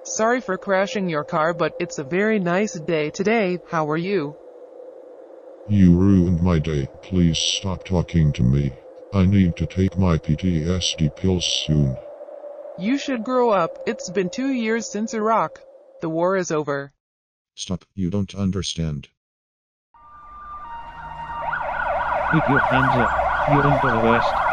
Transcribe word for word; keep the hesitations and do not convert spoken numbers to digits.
Sorry for crashing your car, but it's a very nice day today. How are you? You ruined my day. Please stop talking to me. I need to take my P T S D pills soon. You should grow up. It's been two years since Iraq. The war is over. Stop, you don't understand. Keep your hands up. You're in for the worst.